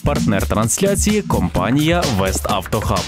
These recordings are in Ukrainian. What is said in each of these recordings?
Партнер трансляції – компанія «Веставтохаб».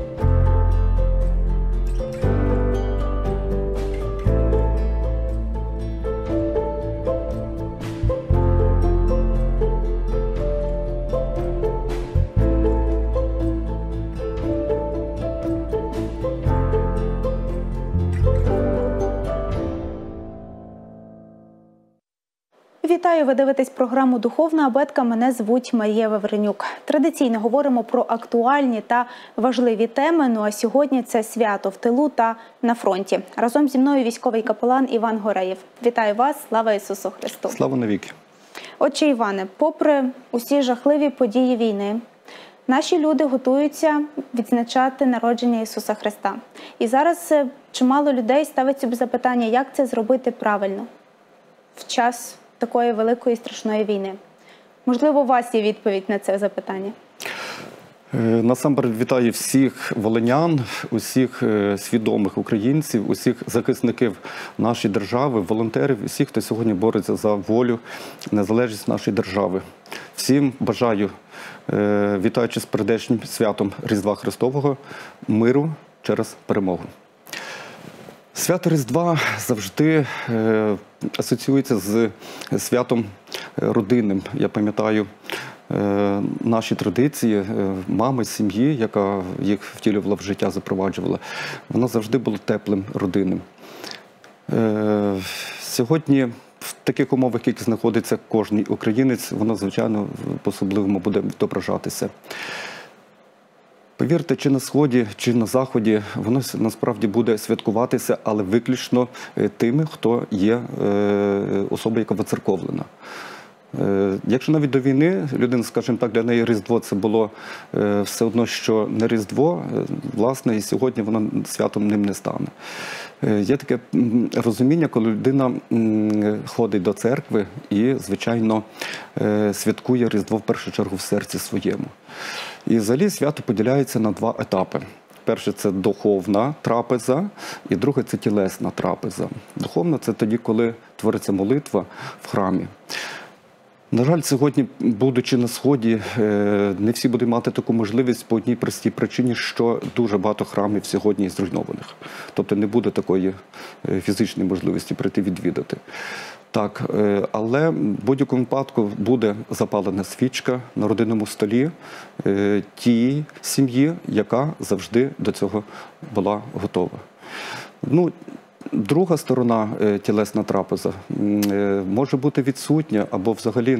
Вітаю, ви дивитесь програму «Духовна абетка». Мене звуть Марія Вавренюк. Традиційно говоримо про актуальні та важливі теми. Ну а сьогодні це свято в тилу та на фронті. Разом зі мною військовий капелан Іван Гореєв. Вітаю вас, слава Ісусу Христу! Слава навіки! Отче Іване, попри усі жахливі події війни, наші люди готуються відзначати народження Ісуса Христа. І зараз чимало людей ставить собі запитання, як це зробити правильно в час такої великої страшної війни. Можливо, у вас є відповідь на це запитання? Насамперед вітаю всіх волинян, усіх свідомих українців, усіх захисників нашої держави, волонтерів, усіх, хто сьогодні бореться за волю, незалежність нашої держави. Всім бажаю, вітаючи з прийдешнім святом Різдва Христового, миру через перемогу. Свято Різдва завжди асоціюється з святом родинним. Я пам'ятаю наші традиції мами, сім'ї, яка їх втілювала в життя, запроваджувала. Вона завжди була теплим, родинним. Сьогодні в таких умовах, в яких знаходиться кожен українець, воно, звичайно, по-особливому буде відображатися. Повірте, чи на Сході, чи на Заході, воно насправді буде святкуватися, але виключно тими, хто є особа, яка воцерковлена. Якщо навіть до війни людина, скажімо так, для неї Різдво це було все одно, що не Різдво, власне, і сьогодні воно святом ним не стане. Є таке розуміння, коли людина ходить до церкви і, звичайно, святкує Різдво в першу чергу в серці своєму. І взагалі свято поділяється на два етапи. Перше – це духовна трапеза, і друге – це тілесна трапеза. Духовна – це тоді, коли твориться молитва в храмі. На жаль, сьогодні, будучи на Сході, не всі будуть мати таку можливість по одній простій причині, що дуже багато храмів сьогодні зруйнованих. Тобто не буде такої фізичної можливості прийти відвідати. Так, але в будь-якому випадку буде запалена свічка на родинному столі тієї сім'ї, яка завжди до цього була готова. Ну, друга сторона, тілесна трапеза, може бути відсутня або взагалі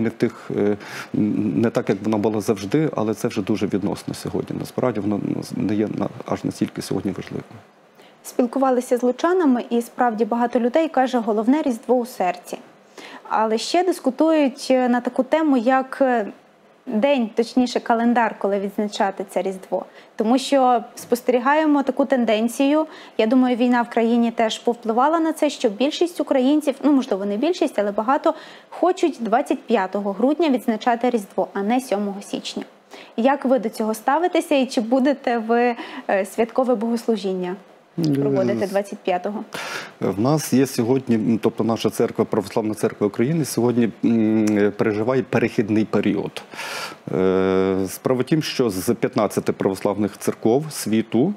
не так, як вона була завжди, але це вже дуже відносно сьогодні. Насправді воно не є аж настільки сьогодні важливим. Спілкувалися з лучанами, і справді багато людей каже, головне Різдво у серці. Але ще дискутують на таку тему, як день, точніше календар, коли відзначати це Різдво. Тому що спостерігаємо таку тенденцію, я думаю, війна в країні теж повпливала на це, що більшість українців, ну можливо не більшість, але багато, хочуть 25 грудня відзначати Різдво, а не 7 січня. Як ви до цього ставитеся і чи будете ви святкове богослужіння проводити 25-го? В нас є сьогодні, тобто наша церква, Православна церква України, сьогодні переживає перехідний період. Справа в тім, що з 15 православних церков світу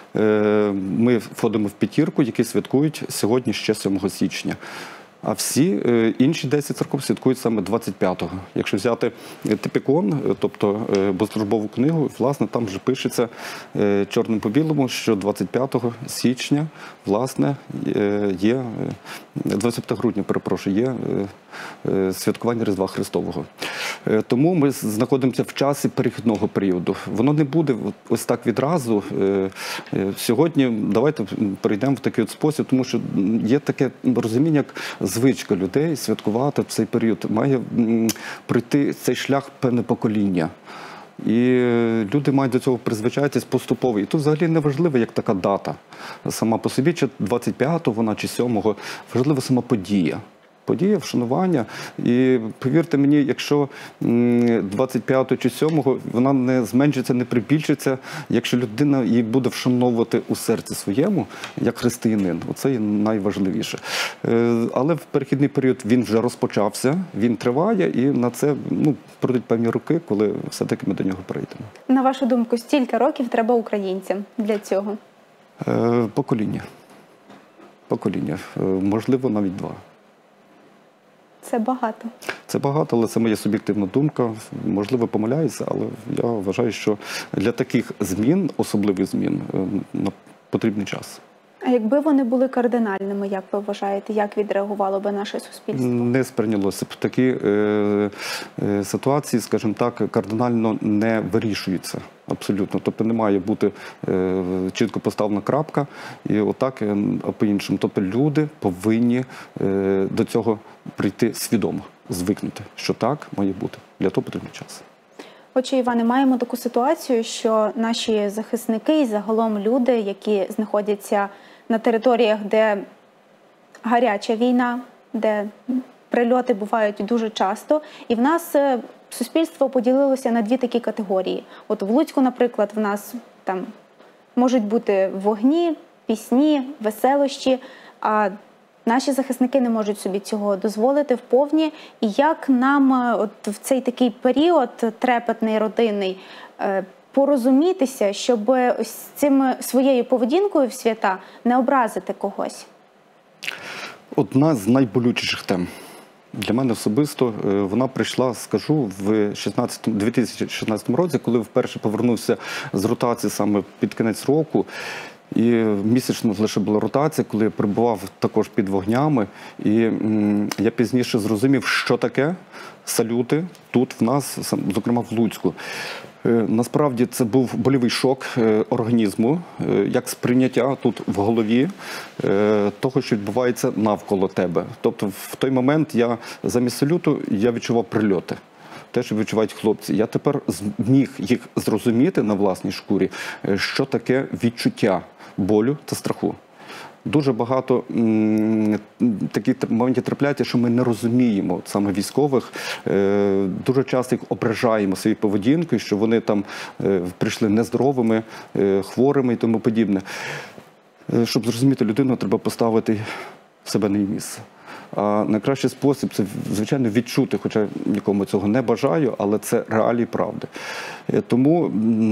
ми входимо в п'ятірку, які святкують сьогодні ще 7 січня. А всі інші 10 церков святкують саме 25-го. Якщо взяти Типікон, тобто богослужбову книгу, власне, там вже пишеться чорним по білому, що 25 січня, власне, є, 25 грудня, перепрошую, є святкування Різдва Христового. Тому ми знаходимося в часі перехідного періоду. Воно не буде ось так відразу. Сьогодні давайте перейдемо в такий спосіб, тому що є таке розуміння, як звичка людей святкувати в цей період. Має пройти цей шлях певне покоління. І люди мають до цього призвичаїтись поступово. І тут взагалі не важливо, як така дата. Сама по собі, чи 25-го вона, чи 7-го, важлива сама подія. Подія, вшанування. І повірте мені, якщо 25 чи 7 вона не зменшиться, не прибільшиться, якщо людина її буде вшановувати у серці своєму, як християнин. Оце і найважливіше. Але в перехідний період він вже розпочався, він триває, і на це пройдуть певні роки, коли все-таки ми до нього перейдемо. На вашу думку, стільки років треба українцям для цього? Покоління. Покоління. Можливо, навіть 2. Це багато. Це багато, але це моя суб'єктивна думка. Можливо, помиляюся, але я вважаю, що для таких змін, особливих змін, потрібний час. А якби вони були кардинальними, як ви вважаєте, як відреагувало би наше суспільство? Не сприйнялося б. Такі ситуації, скажімо так, кардинально не вирішуються. Абсолютно. Тобто не має бути чітко поставлена крапка і отак, а по-іншому. Тобто люди повинні до цього прийти свідомо, звикнути, що так має бути. Для того потрібен час. Отже, Іване, маємо таку ситуацію, що наші захисники і загалом люди, які знаходяться на територіях, де гаряча війна, де прильоти бувають дуже часто, і в нас суспільство поділилося на 2 такі категорії. От в Луцьку, наприклад, в нас там можуть бути вогні, пісні, веселощі, а наші захисники не можуть собі цього дозволити вповні. І як нам от в цей такий період трепетний, родинний, порозумітися, щоб ось цим своєю поведінкою в свята не образити когось? Одна з найболючіших тем. Для мене особисто вона прийшла, скажу, в 2016 році, коли вперше повернувся з ротації саме під кінець року. І місячно лише була ротація, коли я перебував також під вогнями. І я пізніше зрозумів, що таке салюти тут в нас, зокрема в Луцьку. Насправді це був больовий шок організму, як сприйняття тут в голові того, що відбувається навколо тебе. Тобто в той момент я замість салюту я відчував прильоти. Те, що відчувають хлопці. Я тепер зміг їх зрозуміти на власній шкурі, що таке відчуття болю та страху. Дуже багато такі моменти трапляються, що ми не розуміємо саме військових. Дуже часто їх ображаємо своєю поведінкою, що вони там прийшли нездоровими, хворими і тому подібне. Щоб зрозуміти людину, треба поставити себе на її місце. А найкращий спосіб – це, звичайно, відчути, хоча нікому цього не бажаю, але це реалії правди. Тому,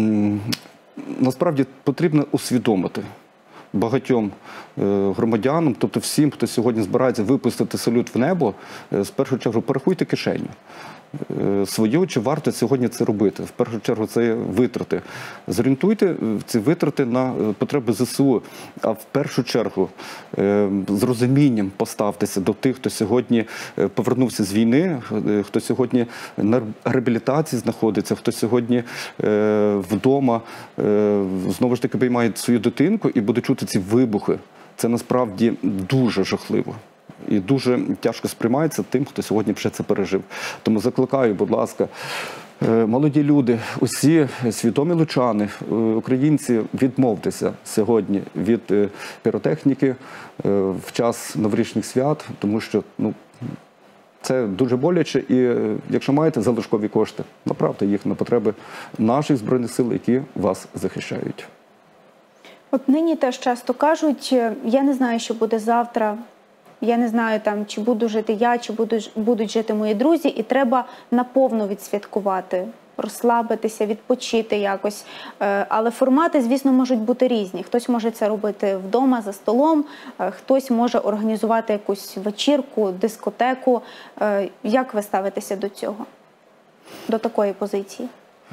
насправді, потрібно усвідомити багатьом громадянам, тобто всім, хто сьогодні збирається випустити салют в небо, з першу чергу порахуйте кишеню. Свою, чи варто сьогодні це робити. В першу чергу це витрати. Зорієнтуйте ці витрати на потреби ЗСУ, а в першу чергу з розумінням поставтеся до тих, хто сьогодні повернувся з війни, хто сьогодні на реабілітації знаходиться, хто сьогодні вдома знову ж таки обіймає свою дитинку і буде чути ці вибухи. Це насправді дуже жахливо. І дуже тяжко сприймається тим, хто сьогодні вже це пережив. Тому закликаю, будь ласка, молоді люди, усі свідомі лучани, українці, відмовтеся сьогодні від піротехніки в час новорічних свят, тому що це дуже боляче. І якщо маєте залишкові кошти, направте їх на потреби наших Збройних сил, які вас захищають. От нині теж часто кажуть, я не знаю, що буде завтра, я не знаю, чи буду жити я, чи будуть жити мої друзі, і треба наповну відсвяткувати, розслабитися, відпочити якось. Але формати, звісно, можуть бути різні. Хтось може це робити вдома, за столом, хтось може організувати якусь вечірку, дискотеку. Як ви ставитеся до цього, до такої позиції?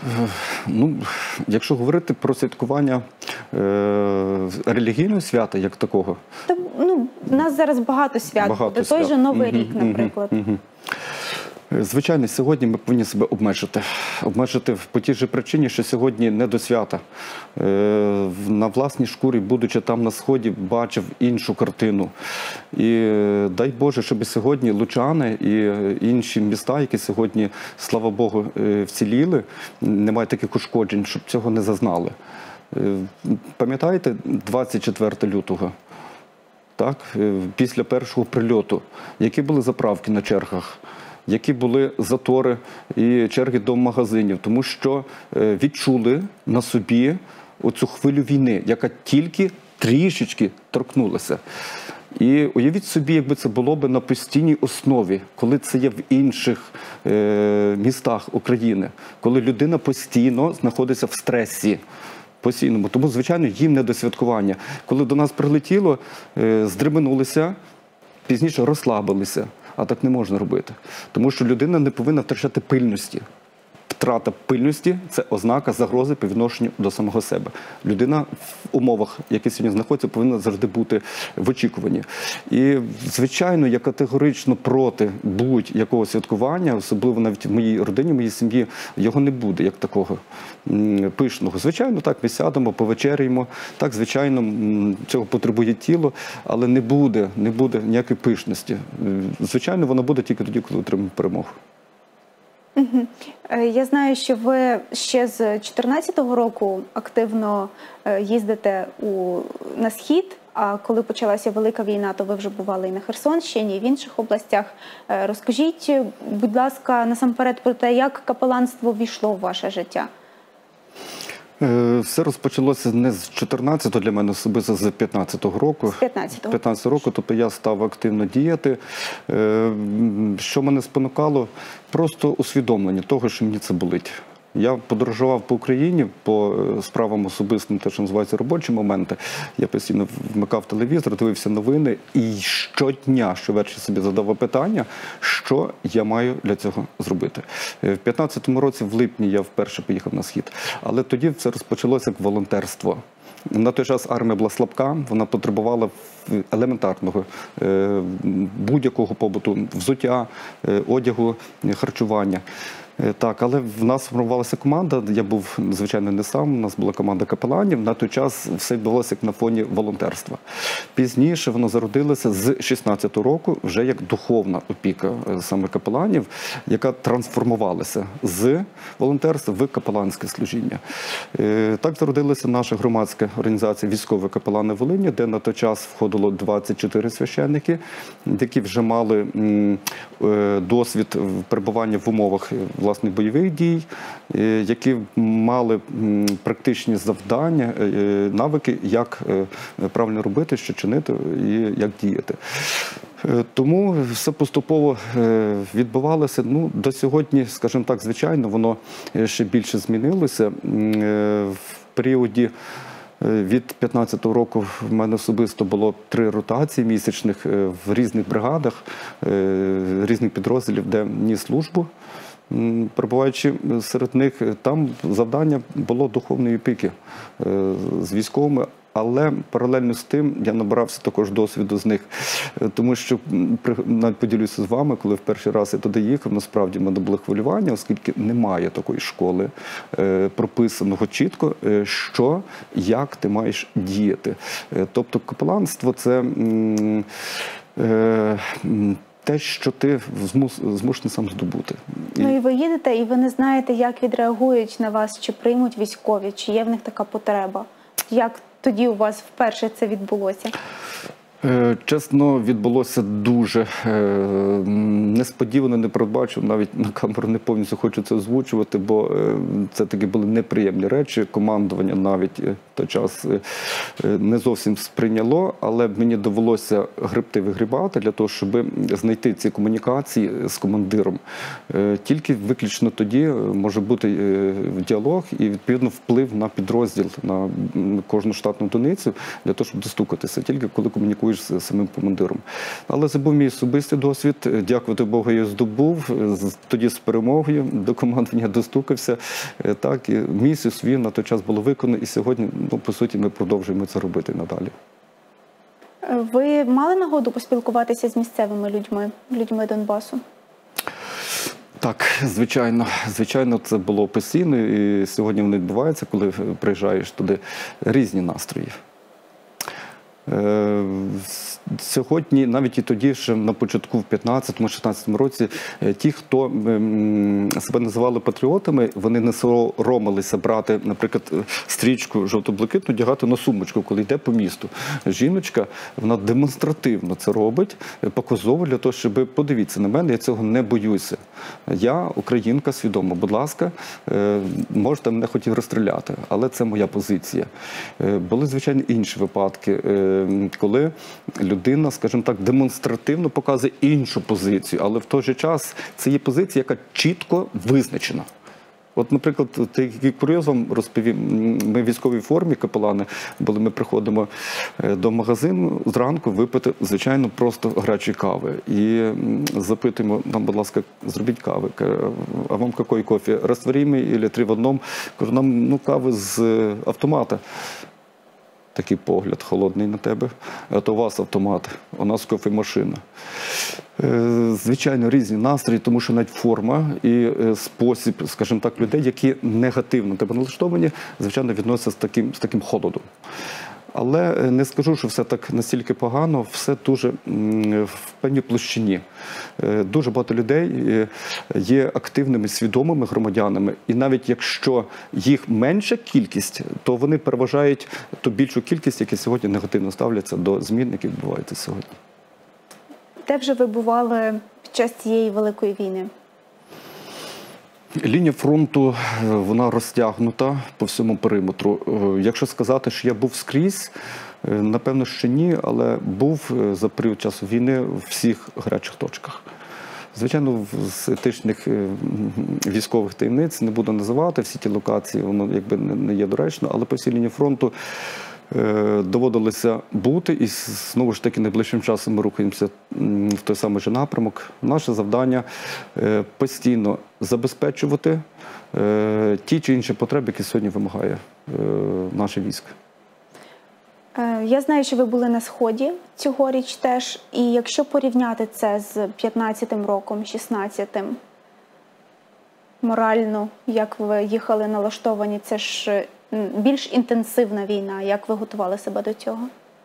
Якщо говорити про святкування релігійного свята, як такого? У нас зараз багато свят. Той же Новий рік, наприклад. Звичайно, сьогодні ми повинні себе обмежити. Обмежити по тій же причині, що сьогодні не до свята. На власній шкурі, будучи там на Сході, бачив іншу картину. І дай Боже, щоб сьогодні лучани і інші міста, які сьогодні, слава Богу, вціліли, немає таких ушкоджень, щоб цього не зазнали. Пам'ятаєте 24 лютого? так, після першого прильоту, які були заправки на чергах, які були затори і черги до магазинів, тому що відчули на собі оцю хвилю війни, яка тільки трішечки торкнулася. І уявіть собі, якби це було б на постійній основі, коли це є в інших містах України, коли людина постійно знаходиться в стресі. Постійному. Тому, звичайно, їм не до святкування. Коли до нас прилетіло, здрименулися, пізніше розслабилися. А так не можна робити. Тому що людина не повинна втрачати пильності. Втрата пильності – це ознака загрози по відношенню до самого себе. Людина в умовах, які сьогодні знаходяться, повинна завжди бути в очікуванні. І, звичайно, я категорично проти будь-якого святкування, особливо навіть в моїй родині, в моїй сім'ї, його не буде, як такого пишного. Звичайно, так, ми сядемо, повечеряємо, так, звичайно, цього потребує тіло, але не буде ніякої пишності. Звичайно, вона буде тільки тоді, коли отримаємо перемогу. Я знаю, що ви ще з 2014 року активно їздите на Схід, а коли почалася Велика війна, то ви вже бували і на Херсонщині, і в інших областях. Розкажіть, будь ласка, насамперед про те, як капеланство ввійшло в ваше життя? Все розпочалося не з 14-го, для мене особисто з 15-го року. З 15-го. 15-го року, тобто я став активно діяти. Що мене спонукало? Просто усвідомлення того, що мені це болить. Я подорожував по Україні по справам особистим, те, що називається робочі моменти. Я постійно вмикав телевізор, дивився новини і щодня, щовечір собі задавав питання, що я маю для цього зробити. В 15-му році, в липні, я вперше поїхав на Схід. Але тоді це розпочалося як волонтерство. На той час армія була слабка, вона потребувала елементарного будь-якого побуту, взуття, одягу, харчування. Так, але в нас сформувалася команда, я був, звичайно, не сам, у нас була команда капеланів, на той час все відбувалося як на фоні волонтерства. Пізніше воно зародилося з 16-го року вже як духовна опіка саме капеланів, яка трансформувалася з волонтерства в капеланське служіння. Так зародилася наша громадська організація «Військові капелани Волині», де на той час входило 24 священники, які вже мали досвід перебування в умовах власне бойових дій, які мали практичні завдання, навики, як правильно робити, що чинити і як діяти. Тому все поступово відбувалося. Ну, до сьогодні, скажімо так, звичайно, воно ще більше змінилося. В періоді від 15-го року в мене особисто було 3 ротації місячних в різних бригадах, різних підрозділів, де ніс службу. Перебуваючи серед них, там завдання було духовної опіки з військовими, але паралельно з тим я набирався також досвіду з них, тому що, навіть поділюся з вами, коли в перший раз я туди їхав, насправді в мене було хвилювання, оскільки немає такої школи прописаного чітко, що, як ти маєш діяти. Тобто капеланство – це те, що ти змушений сам здобути. Ну і ви їдете, і ви не знаєте, як відреагують на вас, чи приймуть військові, чи є в них така потреба. Як тоді у вас вперше це відбулося? Чесно, відбулося дуже несподівано, не передбачив, навіть на камеру не повністю хочу це озвучувати, бо це такі були неприємні речі. Командування навіть в той час не зовсім сприйняло, але мені довелося гребти, вигрібати для того, щоб знайти ці комунікації з командиром. Тільки виключно тоді може бути діалог і, відповідно, вплив на підрозділ, на кожну штатну одиницю, для того, щоб достукатися. Тільки коли комунікуєш з самим командиром. Але це був мій особистий досвід. Дякувати Богу, я здобув. Тоді з перемогою до командування достукався. Так, і місію свою на той час було виконано. І сьогодні, ну, по суті, ми продовжуємо це робити надалі. Ви мали нагоду поспілкуватися з місцевими людьми Донбасу? Так, звичайно. Звичайно, це було постійно. І сьогодні воно відбувається, коли приїжджаєш туди, різні настрої. Сьогодні, навіть і тоді, ще на початку, в 15-16 році, ті, хто себе називали патріотами, вони не соромилися брати, наприклад, стрічку жовто-блакитну, одягати на сумочку, коли йде по місту. Жіночка, вона демонстративно це робить, показово для того, щоб подивіться на мене, я цього не боюся. Я українка свідома, будь ласка, можете мене хотів розстріляти, але це моя позиція. Були, звичайно, інші випадки, коли людина, скажімо так, демонстративно показує іншу позицію, але в той же час це є позиція, яка чітко визначена. От, наприклад, такий курйоз вам розповім. Ми в військовій формі, капелани були, ми приходимо до магазину зранку випити, звичайно, просто гарячої кави. І запитуємо, нам, будь ласка, зробіть кави. А вам який кофе? Растворимий або 3 в одному? Кажу, нам кави з автомата. Такий погляд холодний на тебе. А то у вас автомат, у нас кофемашина. Звичайно, різні настрої, тому що навіть форма і спосіб, скажімо так, людей, які негативно тебе налаштовані, звичайно, відносяться з таким холодом. Але не скажу, що все так настільки погано, все дуже в певній площині. Дуже багато людей є активними, свідомими громадянами, і навіть якщо їх менша кількість, то вони переважають ту більшу кількість, які сьогодні негативно ставляться до змін, які відбуваються сьогодні. Де вже ви бували під час цієї великої війни? Лінія фронту, вона розтягнута по всьому периметру. Якщо сказати, що я був скрізь, напевно, що ні, але був за період часу війни в всіх гарячих точках. Звичайно, з етичних військових таємниць не буду називати, всі ті локації, воно якби не є доречно, але по всій лінії фронту доводилося бути, і знову ж таки найближчим часом ми рухаємося в той самий же напрямок. Наше завдання постійно забезпечувати ті чи інші потреби, які сьогодні вимагає наше військо. Я знаю, що ви були на Сході цьогоріч теж, і якщо порівняти це з 15-м роком, 16-м, морально, як ви їхали налаштовані, це ж більш інтенсивна війна. Як ви готували себе до цього?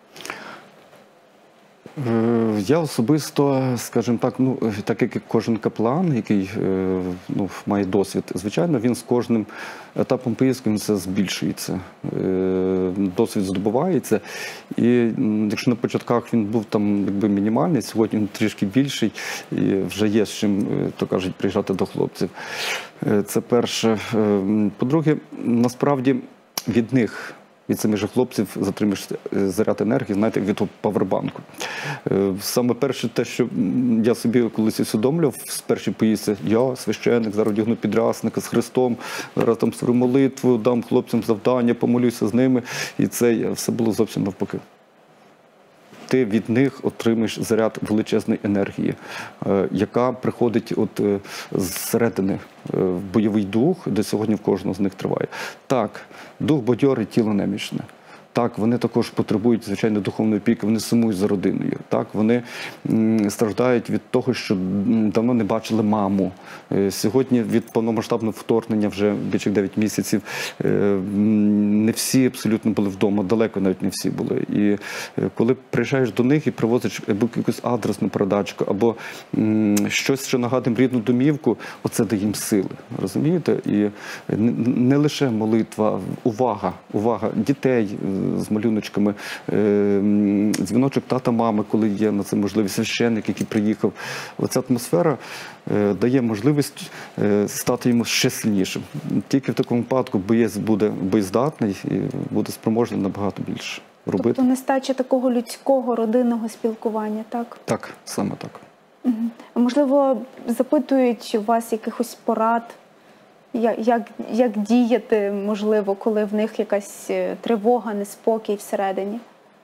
Я особисто, скажімо так, так як і кожен капелан, який має досвід, звичайно, він з кожним етапом поїздки він все збільшується, досвід здобувається. І якщо на початках він був там якби мінімальний, сьогодні він трішки більший і вже є з чим, то кажуть, приїжджати до хлопців. Це перше. По-друге, насправді від них, від самих же хлопців затримуєш заряд енергії, знаєте, від павербанку. Саме перше те, що я собі колись усвідомлював з першої поїздки, я, священник, зараз одягну підрясника з Христом, зараз там свою молитву, дам хлопцям завдання, помолюся з ними. І це все було зовсім навпаки. Ти від них отримаєш заряд величезної енергії, яка приходить зсередини в бойовий дух, де сьогодні в кожного з них триває. Так, дух бадьорий, тіло немічне. Так, вони також потребують, звичайно, духовної опіки, вони сумують за родиною. Так, вони страждають від того, що давно не бачили маму. Сьогодні від повномасштабного вторгнення вже більше 9 місяців не всі абсолютно були вдома, далеко навіть не всі були. І коли приїжджаєш до них і привозиш або якусь адресну передачку, або щось, що нагадує рідну домівку, оце дає їм сили. Розумієте? І не лише молитва, увага дітей з малюночками, дзвіночок тата-мами, коли є на це можливість, священник, який приїхав. Оця атмосфера дає можливість стати йому ще сильнішим. Тільки в такому випадку боєць буде боєздатний і буде спроможний набагато більше робити. Тобто нестача такого людського, родинного спілкування, так? Так, саме так. Угу. Можливо, запитують у вас якихось порад, як діяти, можливо, коли в них якась тривога, неспокій всередині?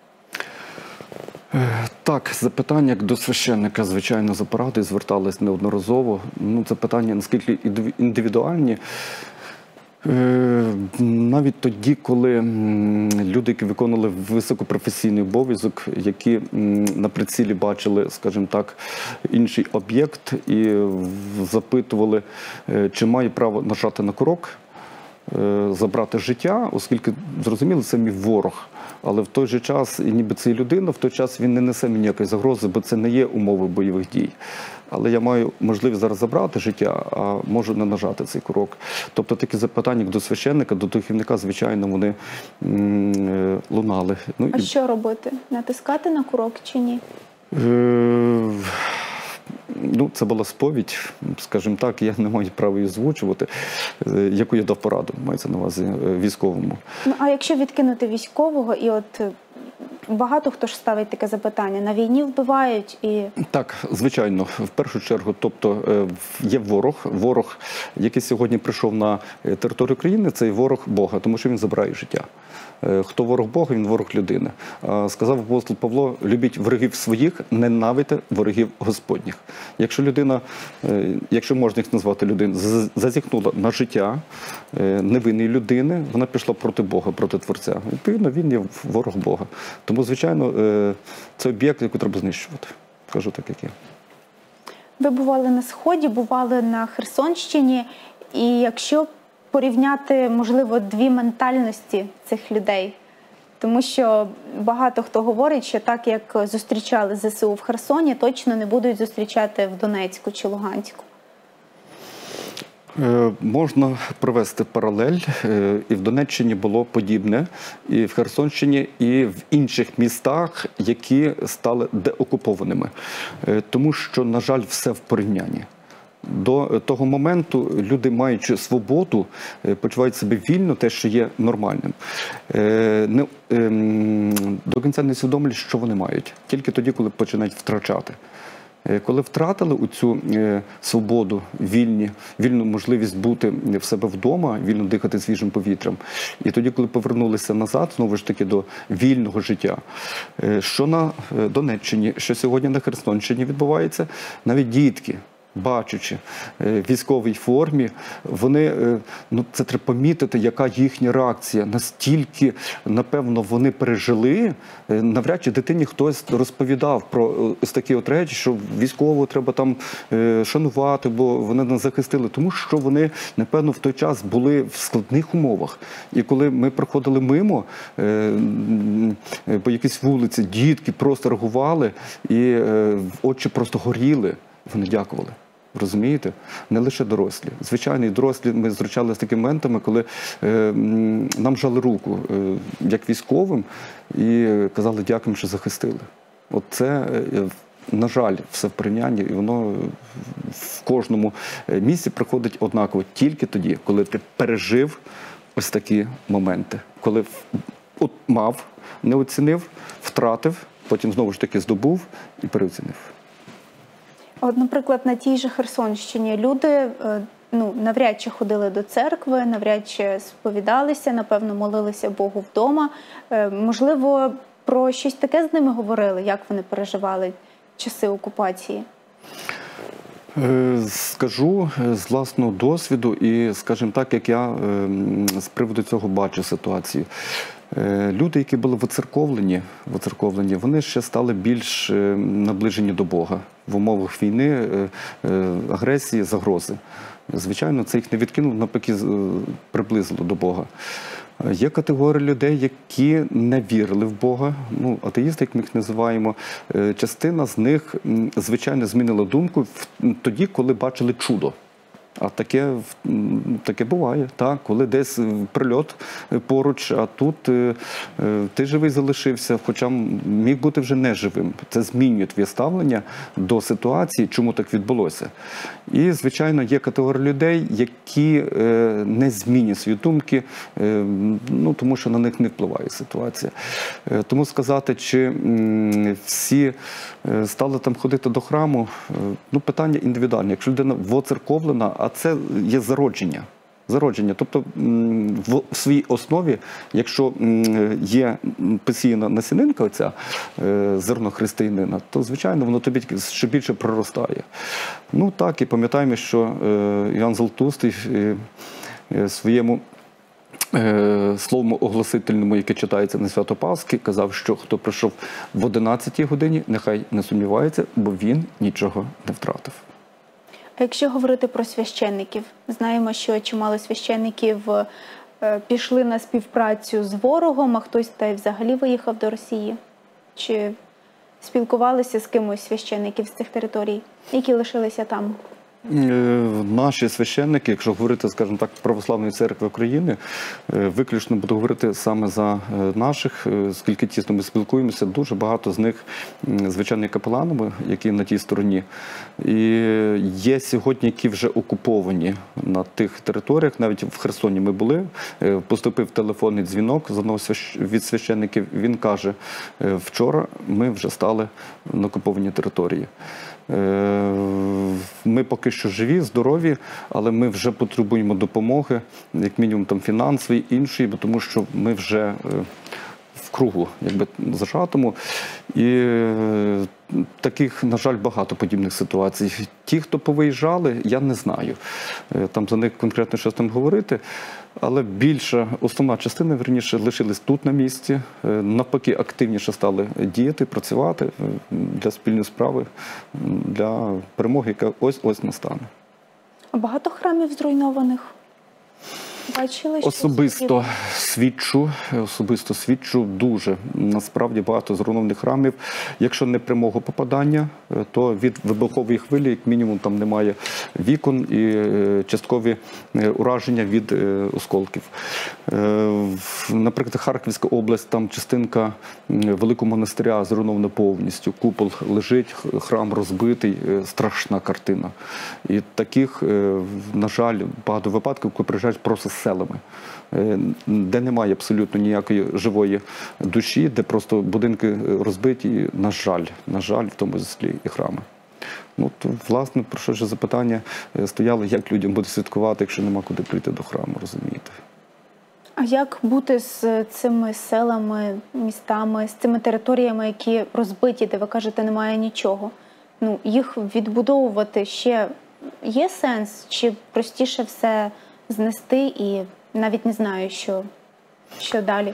Так, запитання як до священника, звичайно, за порадою звертались неодноразово. Це питання наскільки індивідуальні. Навіть тоді, коли люди, які виконували високопрофесійний обов'язок, які на прицілі бачили, скажімо так, інший об'єкт і запитували, чи має право нажати на курок, забрати життя, оскільки, зрозуміло, це мій ворог. Але в той же час, і ніби це людина, в той час він не несе мені ніякої загрози, бо це не є умови бойових дій. Але я маю можливість зараз забрати життя, а можу не нажати цей курок. Тобто такі запитання до священника, до духовника, звичайно, вони лунали. Ну, А що робити? Натискати на курок чи ні? Ну, це була сповідь, скажімо так, я не маю права її озвучувати, яку я дав пораду, мається на увазі, військовому. Ну, а якщо відкинути військового, і от багато хто ж ставить таке запитання, на війні вбивають і… Так, звичайно, в першу чергу, тобто є ворог, який сьогодні прийшов на територію країни, це ворог Бога, тому що він забирає життя. Хто ворог Бога, він ворог людини. Сказав апостол Павло, любіть ворогів своїх, ненавидьте ворогів Господніх. Якщо людина, якщо можна їх назвати людиною, зазіхнула на життя невинної людини, вона пішла проти Бога, проти Творця. Відповідно, він є ворог Бога. Тому, звичайно, це об'єкт, який треба знищувати. Кажу так, як є. Ви бували на Сході, бували на Херсонщині, і якщо порівняти, можливо, дві ментальності цих людей. Тому що багато хто говорить, що так, як зустрічали ЗСУ в Херсоні, точно не будуть зустрічати в Донецьку чи Луганську. Можна провести паралель. І в Донеччині було подібне, і в Херсонщині, і в інших містах, які стали деокупованими. Тому що, на жаль, все в порівнянні. До того моменту люди, маючи свободу, почувають себе вільно, те, що є нормальним. До кінця не усвідомлюють, що вони мають. Тільки тоді, коли починають втрачати. Коли втратили оцю свободу, вільну можливість бути в себе вдома, вільно дихати свіжим повітрям, і тоді, коли повернулися назад, знову ж таки, до вільного життя, що на Донеччині, що сьогодні на Херсонщині відбувається, навіть дітки, бачачи військовій формі, вони, ну це треба помітити, яка їхня реакція. Настільки, напевно, вони пережили, навряд чи дитині хтось розповідав про ось такі от речі, що військового треба там шанувати, бо вони нас захистили. Тому що вони, напевно, в той час були в складних умовах. І коли ми проходили мимо по якійсь вулиці, дітки просто реагували і очі просто горіли. Вони дякували. Розумієте? Не лише дорослі. Звичайно, і дорослі ми зустрічалися з такими моментами, коли нам жали руку, як військовим, і казали, дякуємо, що захистили. От це, на жаль, все в порівнянні, і воно в кожному місці приходить однаково. Тільки тоді, коли ти пережив ось такі моменти. Коли от мав, не оцінив, втратив, потім знову ж таки здобув і переоцінив. От, наприклад, на тій же Херсонщині люди навряд чи ходили до церкви, навряд чи сповідалися, напевно, молилися Богу вдома. Можливо, про щось таке з ними говорили, як вони переживали часи окупації? Скажу з власного досвіду і, скажімо так, як я з приводу цього бачу ситуацію. Люди, які були воцерковлені, вони ще стали більш наближені до Бога в умовах війни, агресії, загрози. Звичайно, це їх не відкинуло, навпаки, приблизило до Бога. Є категорія людей, які не вірили в Бога, атеїсти, як ми їх називаємо. Частина з них, звичайно, змінила думку тоді, коли бачили чудо. А таке буває, так, коли десь прильот поруч, а тут ти живий залишився, хоча міг бути вже неживим. Це змінює твоє ставлення до ситуації, чому так відбулося. І, звичайно, є категорія людей, які не змінюють свої думки, тому що на них не впливає ситуація. Тому сказати, чи всі стали там ходити до храму, питання індивідуальне. Якщо людина воцерковлена, а це є зародження. Тобто в своїй основі, якщо є посіяна насінинка, оця зерно християнина, то, звичайно, воно тобі ще більше проростає. Так, і пам'ятаємо, що Іоанн Златоустий своєму словому оголосительному, яке читається на Свято Пасхи, казав, що хто прийшов в 11-й годині, нехай не сумнівається, бо він нічого не втратив. А якщо говорити про священників, знаємо, що чимало священників пішли на співпрацю з ворогом, а хтось та й взагалі виїхав до Росії. Чи спілкувалися з кимось священників з цих територій, які лишилися там? Наші священники, якщо говорити, скажімо так, Православної церкви України, виключно буду говорити саме за наших, скільки тісно ми спілкуємося, дуже багато з них звичайні капеланами, які на тій стороні. І є сьогодні, які вже окуповані на тих територіях, навіть в Херсоні ми були, поступив телефонний дзвінок з одного від священників, він каже, вчора ми вже стали на окупованій території. Ми поки що живі, здорові, але ми вже потребуємо допомоги, як мінімум там фінансової, іншої, тому що ми вже в кругу, якби зажатому. І таких, на жаль, багато подібних ситуацій. Ті, хто повиїжджали, я не знаю. Там за них конкретно щось там говорити, але більша, основна частина, верніше, лишились тут на місці, навпаки, активніше стали діяти, працювати для спільної справи, для перемоги, яка ось-ось настане. А багато храмів зруйнованих? Бачили, що особисто свідчу дуже, насправді, багато зруйнованих храмів. Якщо не прямого попадання, то від вибухової хвилі, як мінімум, там немає вікон і часткові ураження від осколків. Наприклад, Харківська область, там частинка Великого монастиря зруйнована повністю. Купол лежить, храм розбитий, страшна картина. І таких, на жаль, багато випадків, коли приїжджають просто з селами, де немає абсолютно ніякої живої душі, де просто будинки розбиті, на жаль, в тому числі і храми. Ну, то, власне, про що ж запитання стояло, як людям буде святкувати, якщо нема куди прийти до храму, розумієте? А як бути з цими селами, містами, з цими територіями, які розбиті, де, ви кажете, немає нічого? Ну, їх відбудовувати ще є сенс? Чи простіше все знести і навіть не знаю, що далі?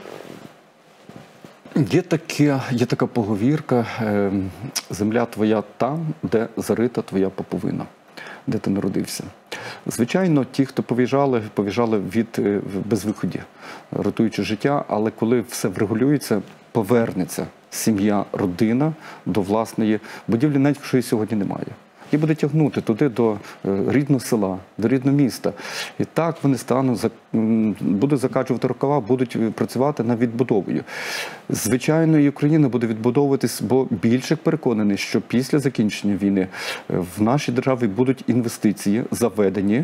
Є така поговірка, земля твоя там, де зарита твоя поповина, де ти народився. Звичайно, ті, хто повіжали від безвиході, рятуючи життя, але коли все врегулюється, повернеться сім'я, родина до власної будівлі, навіть якщо її сьогодні немає. І буде тягнути туди до рідного села, до рідного міста. І так вони будуть закачувати рукава, будуть працювати над відбудовою. Звичайно, і Україна буде відбудовуватись, бо більше переконаний, що після закінчення війни в нашій державі будуть інвестиції заведені,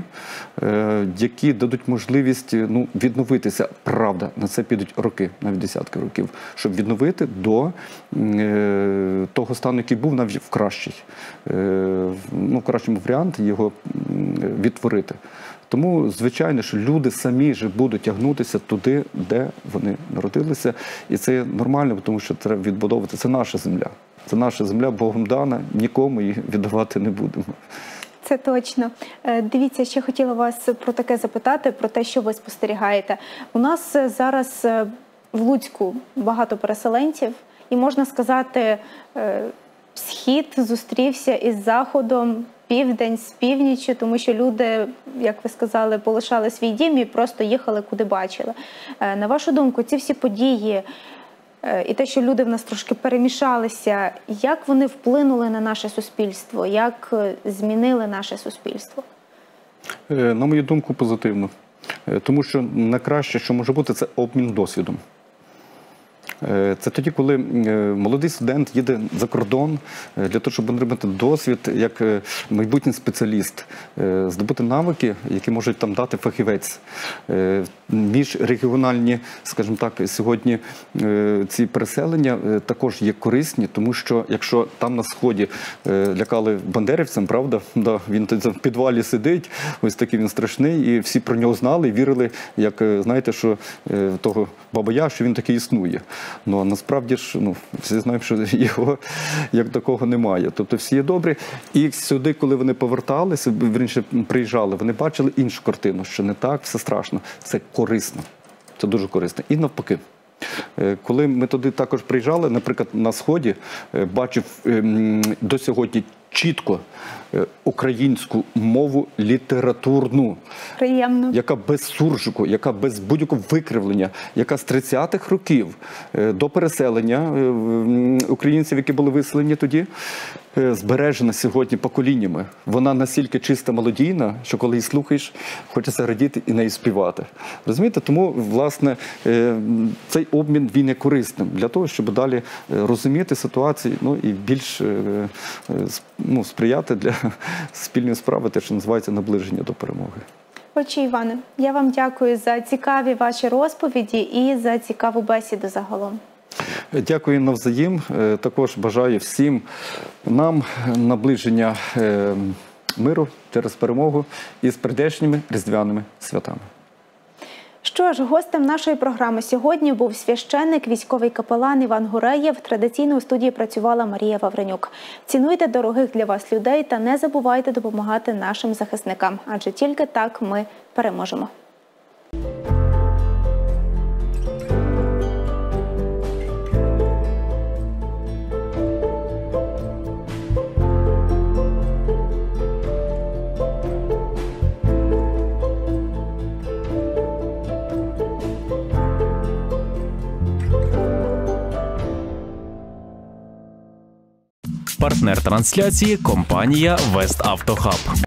які дадуть можливість відновитися. Правда, на це підуть роки, навіть десятки років, щоб відновити до того стану, який був навіть в кращий. В кращому варіанті його відтворити. Тому, звичайно, що люди самі ж будуть тягнутися туди, де вони народилися. І це нормально, тому що треба відбудовувати. Це наша земля. Це наша земля, Богом дана, нікому її віддавати не будемо. Це точно. Дивіться, ще хотіла вас про таке запитати, про те, що ви спостерігаєте. У нас зараз в Луцьку багато переселенців, і можна сказати, Схід зустрівся із Заходом, Південь з північчю, тому що люди, як ви сказали, полишали свій дім і просто їхали, куди бачили. На вашу думку, ці всі події і те, що люди в нас трошки перемішалися, як вони вплинули на наше суспільство, як змінили наше суспільство? На мою думку, позитивно. Тому що найкраще, що може бути, це обмін досвідом. Це тоді, коли молодий студент їде за кордон для того, щоб отримати досвід як майбутній спеціаліст, здобути навики, які можуть там дати фахівець. Міжрегіональні, скажімо так, сьогодні ці переселення також є корисні, тому що якщо там на Сході лякали бандерівцем, правда, він в підвалі сидить, ось такий він страшний, і всі про нього знали і вірили, як, знаєте, що того Бабая, що він такий існує. Ну, а насправді ж, всі знаємо, що його як такого немає. Тобто всі є добрі. І сюди, коли вони поверталися, вірніше, приїжджали, вони бачили іншу картину, що не так, все страшно. Це корисно. Це дуже корисно. І навпаки. Коли ми туди також приїжджали, наприклад, на Сході, бачив до сьогодні чітко українську мову літературну. Приємно. Яка без суржику, яка без будь-якого викривлення, яка з 30-х років до переселення українців, які були виселені тоді, збережена сьогодні поколіннями. Вона настільки чиста, мелодійна, що коли її слухаєш, хочеться радіти і неї співати. Розумієте? Тому, власне, цей обмін, він є корисним для того, щоб далі розуміти ситуацію, ну, і більш сприяти для спільної справи, те, що називається наближення до перемоги. Отче Іване, я вам дякую за цікаві ваші розповіді і за цікаву бесіду загалом. Дякую навзаєм. Також бажаю всім нам наближення миру через перемогу і з прийдешніми різдвяними святами. Що ж, гостем нашої програми сьогодні був священник, військовий капелан Іван Гуреєв. Традиційно у студії працювала Марія Вавренюк. Цінуйте дорогих для вас людей та не забувайте допомагати нашим захисникам, адже тільки так ми переможемо. Партнер трансляції – компанія «Вест Автохаб».